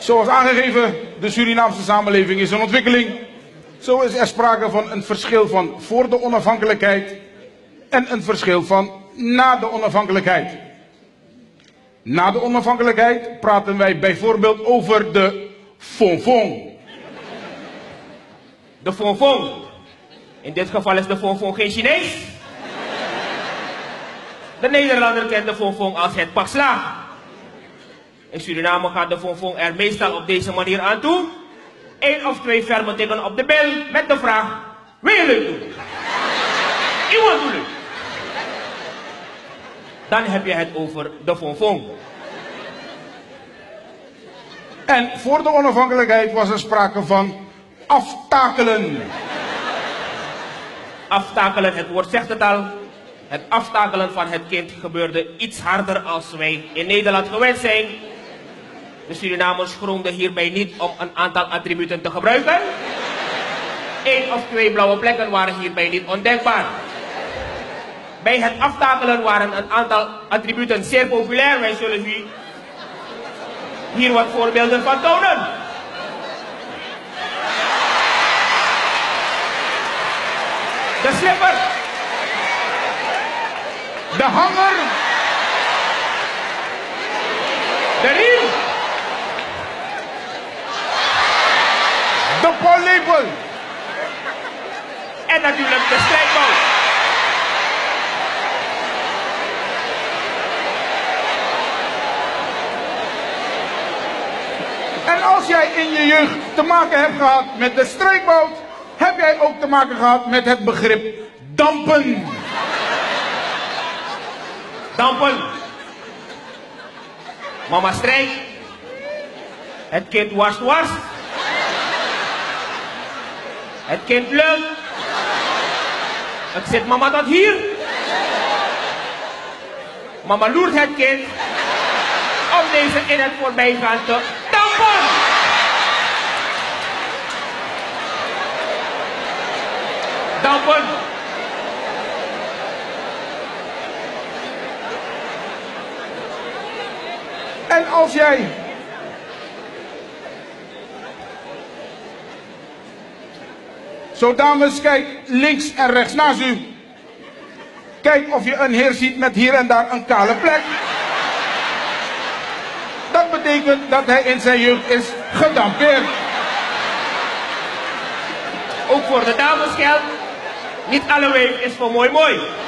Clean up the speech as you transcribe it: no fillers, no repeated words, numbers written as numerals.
Zoals aangegeven, de Surinaamse samenleving is een ontwikkeling. Zo is er sprake van een verschil van voor de onafhankelijkheid en een verschil van na de onafhankelijkheid. Na de onafhankelijkheid praten wij bijvoorbeeld over de fonfon. De fonfon. In dit geval is de fonfon geen Chinees. De Nederlander kent de fonfon als het pak sla. In Suriname gaat de fonfon er meestal op deze manier aan toe. 1 of 2 fermen tikken op de bel met de vraag: wil je leuk doen? Iemand doe leuk. Dan heb je het over de fonfon. En voor de onafhankelijkheid was er sprake van aftakelen. Aftakelen, het woord zegt het al. Het aftakelen van het kind gebeurde iets harder als wij in Nederland gewend zijn. De Surinamers schroomden hierbij niet om een aantal attributen te gebruiken. 1 of 2 blauwe plekken waren hierbij niet ondenkbaar. Bij het aftakelen waren een aantal attributen zeer populair. Wij zullen u hier wat voorbeelden van tonen. De slipper. De hanger. De riem. De pollepel. En natuurlijk de strijkbout. En als jij in je jeugd te maken hebt gehad met de strijkbout, heb jij ook te maken gehad met het begrip dampen. Dampen. Mama strijk. Het kind wast. Het kind lult. Het zit mama tot hier. Mama loert het kind om deze in het voorbijgaan te dampen. Dampen. En als jij zo dames, kijk links en rechts naast u. Kijk of je een heer ziet met hier en daar een kale plek. Dat betekent dat hij in zijn jeugd is gedampeerd. Ook voor de dames geldt, niet alle week is voor mooi.